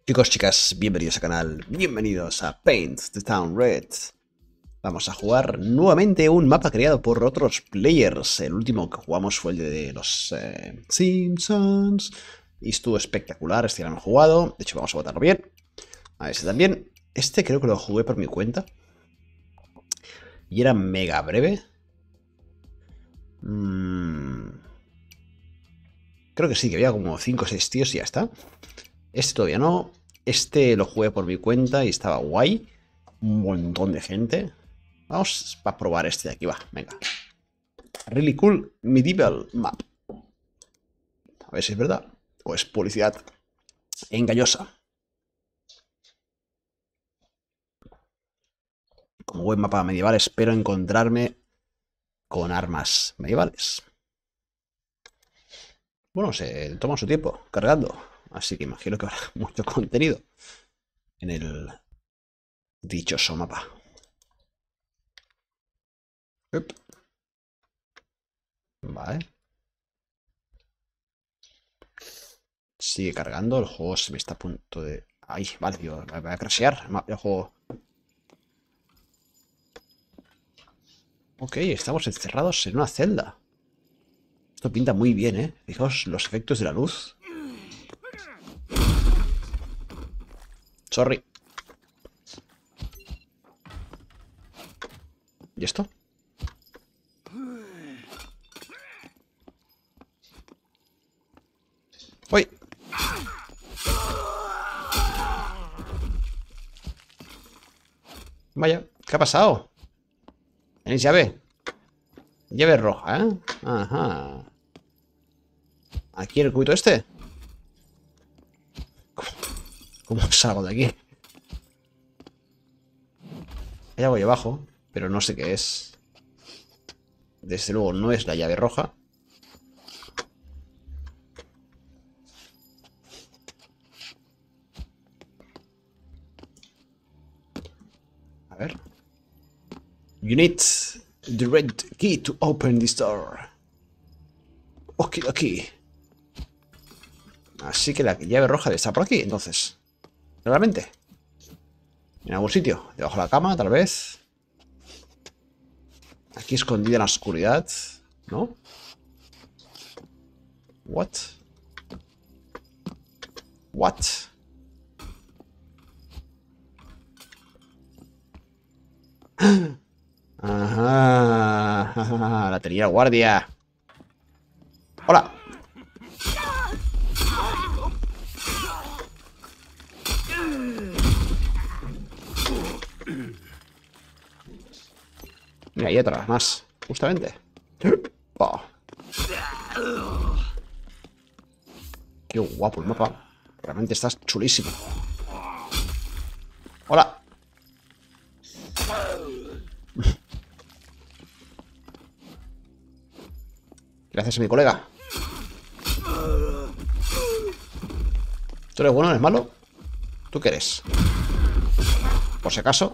Chicos, chicas, bienvenidos al canal, bienvenidos a Paint the Town Red. Vamos a jugar nuevamente un mapa creado por otros players. El último que jugamos fue el de los Simpsons y estuvo espectacular, este ya lo hemos jugado. De hecho, vamos a votarlo bien. A este también. Este creo que lo jugué por mi cuenta y era mega breve. Creo que sí, que había como 5 o 6 tíos y ya está. Este todavía no. Este lo jugué por mi cuenta y estaba guay. Un montón de gente. Vamos a probar este de aquí, va, venga. Really cool medieval map. A ver si es verdad. O es publicidad engañosa. Como buen mapa medieval espero encontrarme con armas medievales. Bueno, se toma su tiempo cargando. Así que imagino que habrá mucho contenido en el dichoso mapa. Vale. Sigue cargando, el juego se me está a punto de... Ahí, vale, tío, me voy a crashear el juego. Ok, estamos encerrados en una celda. Esto pinta muy bien, ¿eh? Fijaos los efectos de la luz. Sorry. ¿Y esto? ¡Uy! Vaya, ¿qué ha pasado? ¿Tenéis llave? Llave roja, ¿eh? Ajá. ¿Aquí en el cubito este? ¿Cómo salgo de aquí? Hay algo ahí abajo, pero no sé qué es. Desde luego no es la llave roja. A ver. You need the red key to open this door. Ok, aquí. Así que la llave roja debe estar por aquí, entonces. Realmente. En algún sitio. Debajo de la cama, tal vez. Aquí escondida en la oscuridad. ¿No? What? What? Ajá. La tenía guardia. Hola. Mira, hay otra más. Justamente. Oh. Qué guapo el mapa. Realmente estás chulísimo. Hola. Gracias a mi colega. ¿Tú eres bueno, eres malo? ¿Tú qué eres? Por si acaso.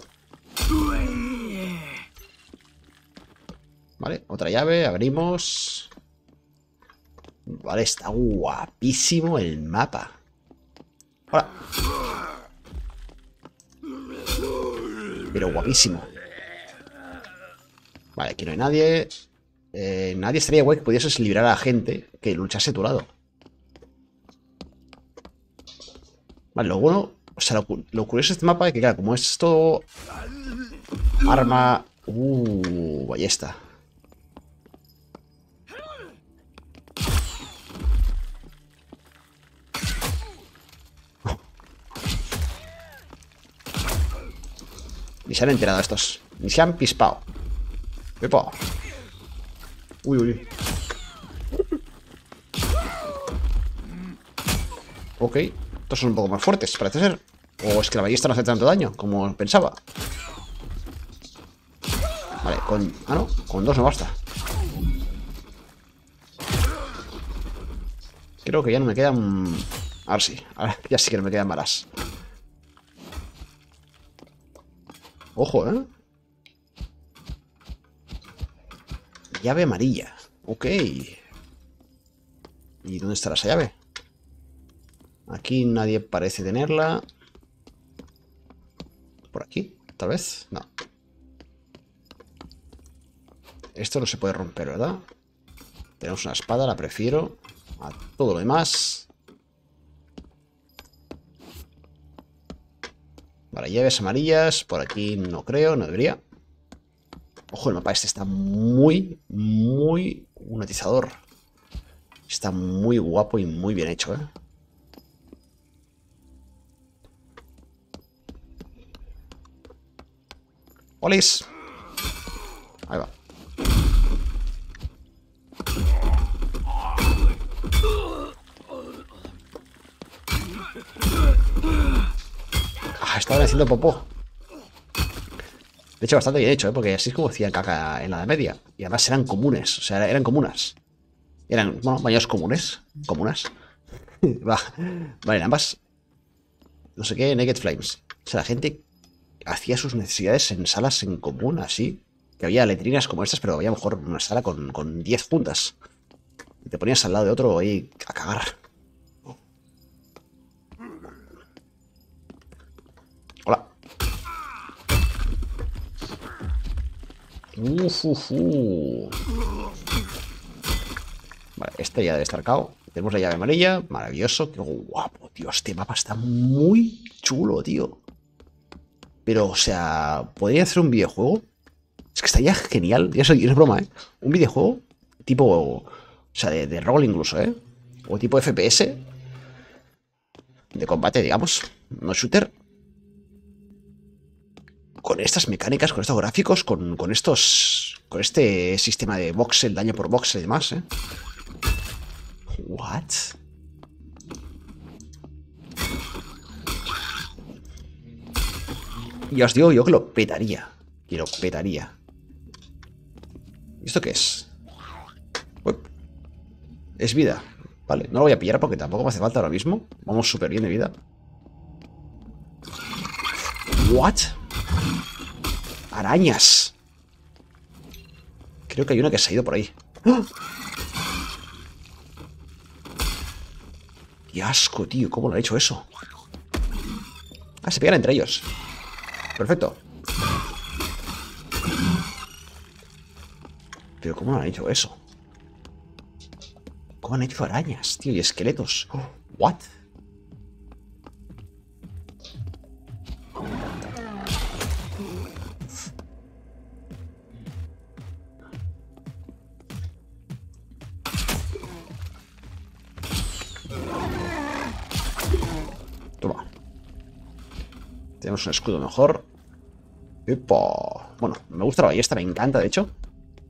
Vale, otra llave, abrimos. Vale, está guapísimo el mapa. Hola. Pero guapísimo. Vale, aquí no hay nadie. Nadie estaría guay que pudieses liberar a la gente que luchase a tu lado. Vale, lo bueno... O sea, lo curioso de este mapa es que, claro, como es esto... Arma... ballesta. Ni se han enterado estos. Ni se han pispado. Pepa. Uy, uy. Ok. Estos son un poco más fuertes, parece ser. O es que la ballesta no hace tanto daño como pensaba. Vale, con... Ah, no. Con dos no basta. Creo que ya no me quedan... Ahora sí. Ahora ya sí que no me quedan balas. Ojo, ¿eh? Llave amarilla. Ok. ¿Y dónde estará esa llave? Aquí nadie parece tenerla. ¿Por aquí? ¿Tal vez? No. Esto no se puede romper, ¿verdad? Tenemos una espada, la prefiero a todo lo demás. Vale, llaves amarillas. Por aquí no creo, no debería. Ojo, el mapa este está muy, muy... un atizador. Está muy guapo y muy bien hecho, ¿eh? ¡Olis! Ahí va. Ah, estaban haciendo popó. De hecho, bastante bien hecho, ¿eh? Porque así es como hacían caca en la Edad Media. Y además eran comunes, o sea, eran comunas. Eran, bueno, baños comunes. Comunas. Va. Vale, ambas. No sé qué, Naked Flames. O sea, la gente hacía sus necesidades en salas en común, así. Que había letrinas como estas, pero había mejor una sala con 10 puntas. Y te ponías al lado de otro ahí a cagar. Hola. Vale, este ya debe estar cao. Tenemos la llave amarilla. Maravilloso. Qué guapo, tío. Este mapa está muy chulo, tío. Pero, o sea, ¿podría hacer un videojuego? Es que estaría genial. Y eso es broma, ¿eh? Un videojuego tipo... O sea, de rol incluso, ¿eh? O tipo FPS. De combate, digamos. No shooter. Con estas mecánicas, con estos gráficos, con estos... Con este sistema de voxel, daño por voxel y demás, ¿eh? What? Y os digo yo que lo petaría. Que lo petaría. ¿Y esto qué es? Uep. Es vida. Vale, no lo voy a pillar porque tampoco me hace falta ahora mismo. Vamos súper bien de vida. What? Arañas. Creo que hay una que se ha ido por ahí. ¡Ah! ¡Qué asco, tío! ¿Cómo lo ha hecho eso? Ah, se pegan entre ellos. Perfecto. Pero ¿cómo lo han hecho eso? ¿Cómo han hecho arañas, tío? Y esqueletos. Oh, ¿what? Toma. Tenemos un escudo mejor. ¡Epa! Bueno, me gusta la ballesta, me encanta, de hecho.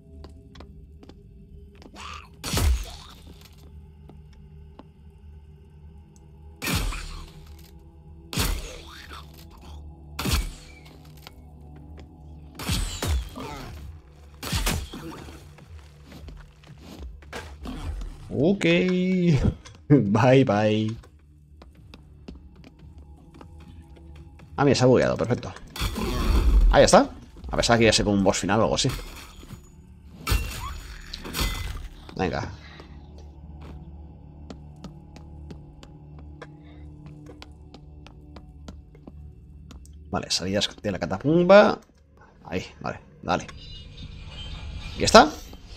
Ok. Bye, bye. Ah, mira, se ha bugueado, perfecto. Ahí está. A pesar que ya sé como un boss final o algo así. Venga. Vale, salidas de la catapumba. Ahí, vale, dale. ¿Y está?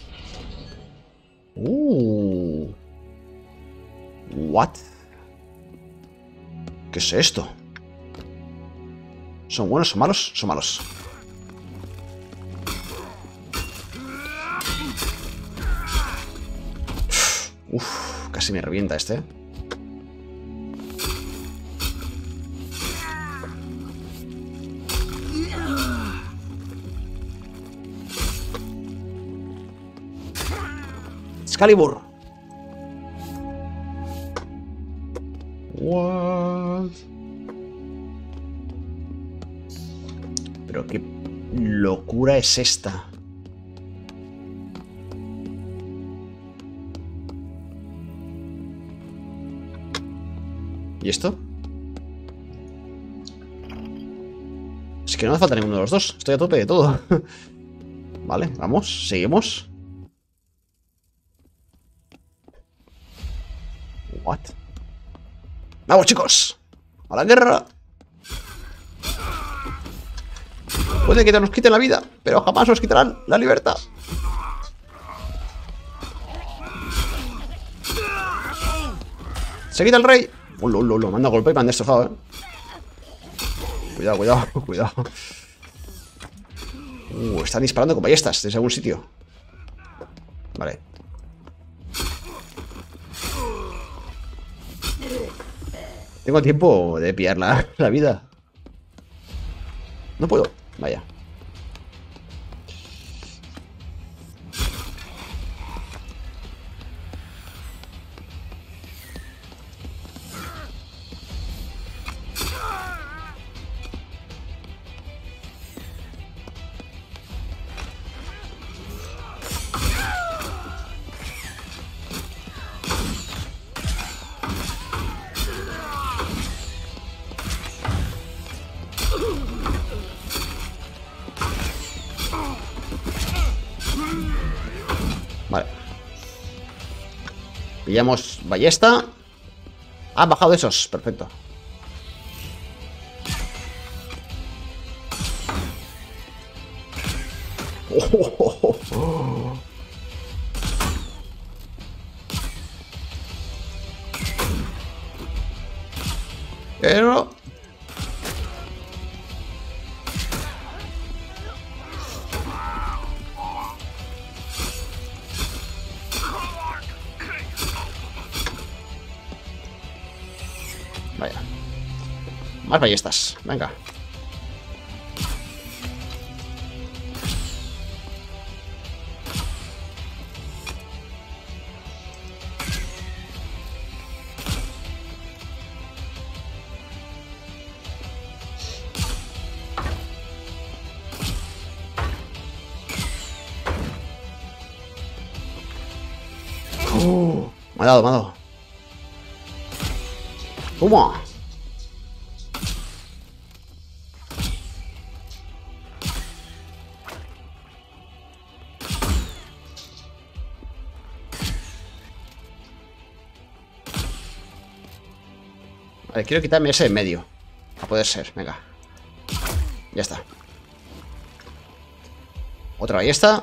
What? ¿Qué es esto? ¿Son buenos? ¿Son malos? Son malos. Uf, casi me revienta este, ¿eh? Excalibur. What? Pero qué locura es esta. ¿Y esto? Es que no me falta ninguno de los dos. Estoy a tope de todo. Vale, vamos, seguimos. What? ¡Vamos, chicos! ¡A la guerra! Puede que nos quiten la vida, pero jamás nos quitarán la libertad. Se quita el rey. Lo manda a golpe y me han destrozado, Cuidado, cuidado, cuidado. Están disparando con ballestas desde algún sitio. Vale. Tengo tiempo de pillar la vida. No puedo. Vaya. Vale. Pillamos ballesta. Han bajado esos, perfecto. Pero... Vaya. Más ballestas, venga. Me ha dado, me ha dado. ¡Toma! Vale, quiero quitarme ese en medio. A poder ser, venga. Ya está. Otra ballesta.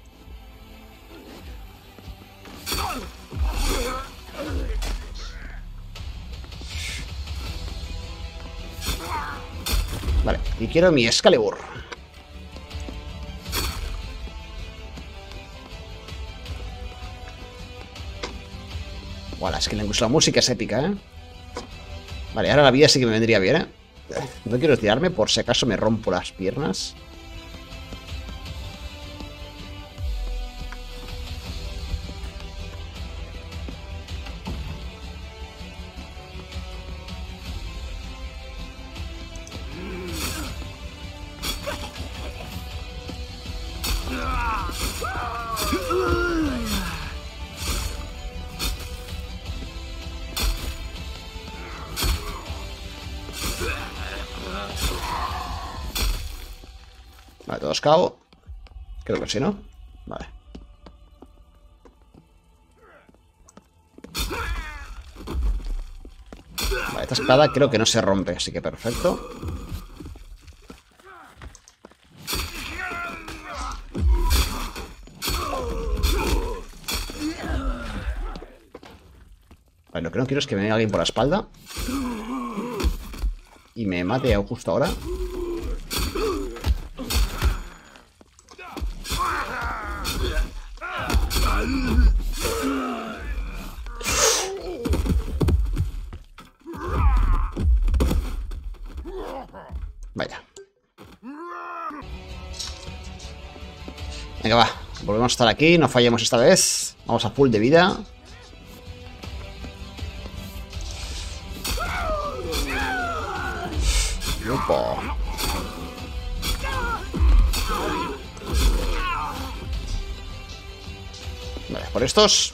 Vale, y quiero mi Excalibur. Voilà, es que incluso la música es épica, ¿eh? Vale, ahora la vida sí que me vendría bien, ¿eh? No quiero tirarme por si acaso me rompo las piernas. Vale, todos cabo. Creo que sí, ¿no? Vale. Vale, esta espada creo que no se rompe, así que perfecto. Vale, lo que no quiero es que me venga alguien por la espalda y me mate justo ahora. Vaya. Venga, va. Volvemos a estar aquí. No fallemos esta vez. Vamos a full de vida. Opa. Vale, por estos.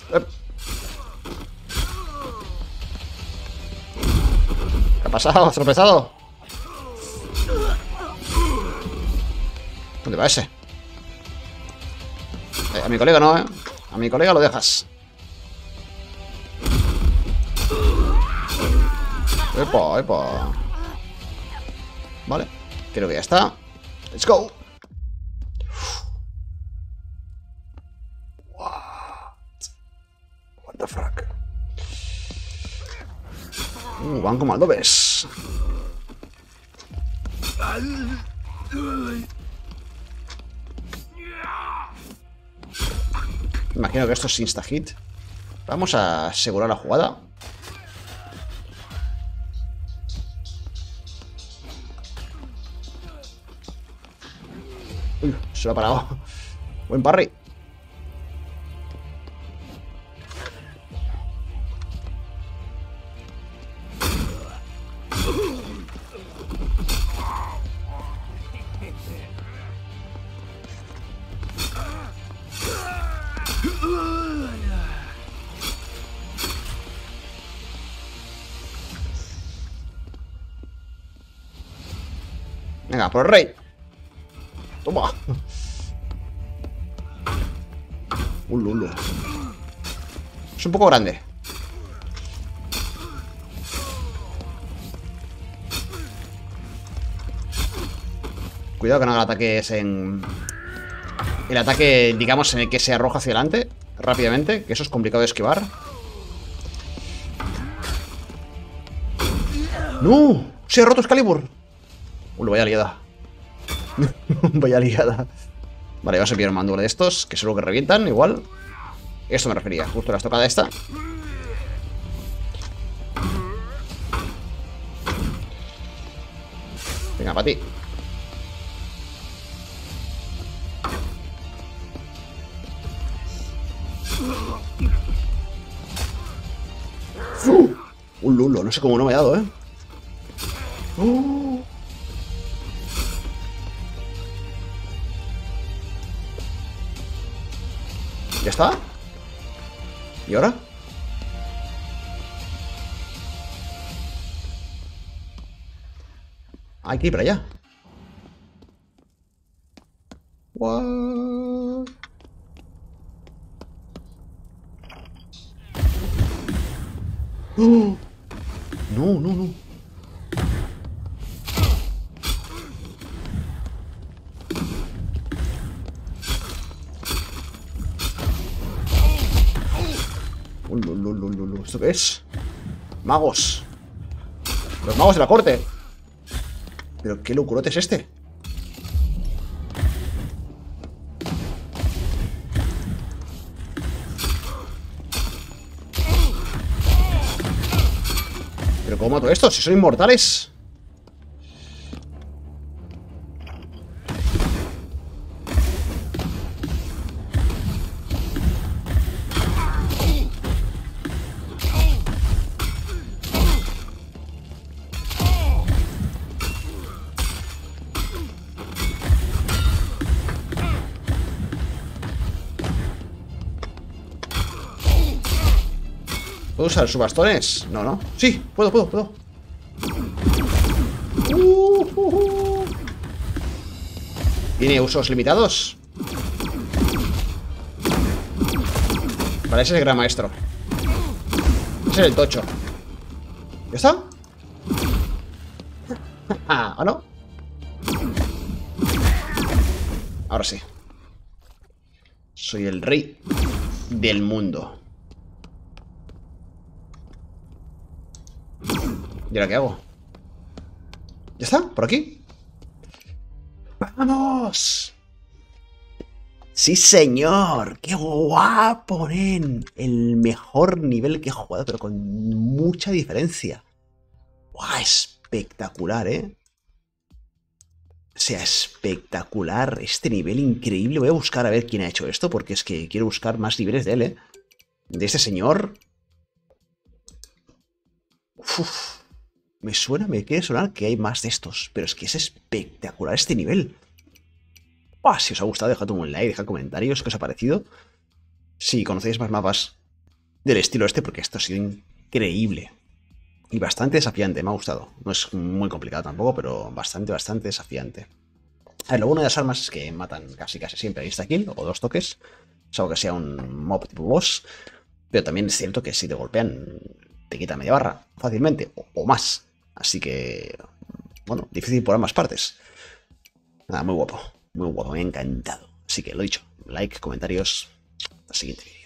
¿Qué ha pasado? ¿Has tropezado? ¿Dónde va ese? A mi colega no, ¿eh? A mi colega lo dejas. Epa, epa. Vale, creo que ya está. Let's go. What the fuck. Van como aldobes. Imagino que esto es insta-hit. Vamos a asegurar la jugada. Uy, se lo ha parado. Buen parry. Venga, por el rey. Toma. Lulo. Es un poco grande. Cuidado que no haga ataques en... El ataque, digamos, en el que se arroja hacia adelante rápidamente, que eso es complicado de esquivar. ¡No! ¡Se ha roto Excalibur! Vaya liada. Vaya liada. Vale, vamos a pillar un mandula de estos, que son los que revientan, igual. Esto me refería, justo la estocada esta. Venga, para ti. Un lulo, no sé cómo no me ha dado, ¿eh? ¿Ya está? ¿Y ahora? Hay que ir para allá. What? ¡Oh! No, no, no. ¿Esto qué es? Magos. Los magos de la corte. Pero qué locurote es este. Pero ¿cómo mato estos? Si son inmortales. ¿Puedo usar sus bastones? No, no. Sí, puedo. ¿Tiene usos limitados? Vale, ese es el gran maestro. Ese es el tocho. ¿Ya está? ¿O no? Ahora sí. Soy el rey del mundo. ¿Y ahora qué hago? ¿Ya está? ¿Por aquí? ¡Vamos! ¡Sí, señor! ¡Qué guapo, nen! El mejor nivel que he jugado, pero con mucha diferencia. ¡Guau! Espectacular, ¿eh? O sea, espectacular. Este nivel increíble. Voy a buscar a ver quién ha hecho esto, porque es que quiero buscar más niveles de él, ¿eh? De este señor. Uf. Me quiere sonar que hay más de estos, pero es que es espectacular este nivel. ¡Buah! Si os ha gustado, dejad un like, dejad comentarios, qué os ha parecido. Si conocéis más mapas del estilo este, porque esto ha sido increíble. Y bastante desafiante, me ha gustado. No es muy complicado tampoco, pero bastante desafiante. A ver, lo bueno de las armas es que matan casi siempre a insta-kill o 2 toques, salvo que sea un mob tipo boss. Pero también es cierto que si te golpean, te quita media barra fácilmente, o más. Así que, bueno, difícil por ambas partes. Nada, muy guapo, me ha encantado. Así que lo dicho, like, comentarios, hasta el siguiente vídeo.